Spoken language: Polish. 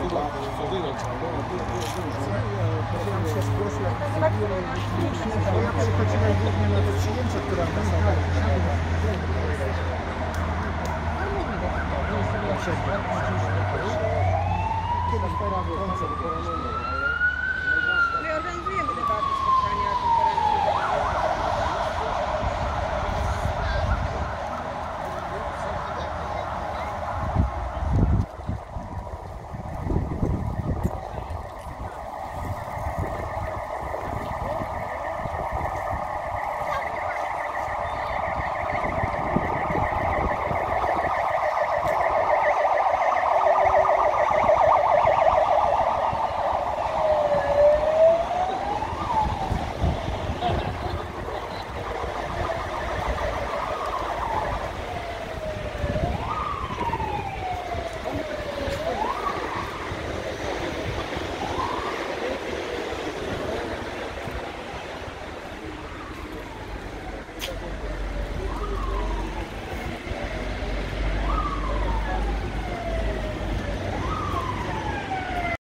Ja przychodziłem głównie na te przyjęcia, które one są. Kiedyś koncert. My organizujemy debaty, spotkania, konferencje.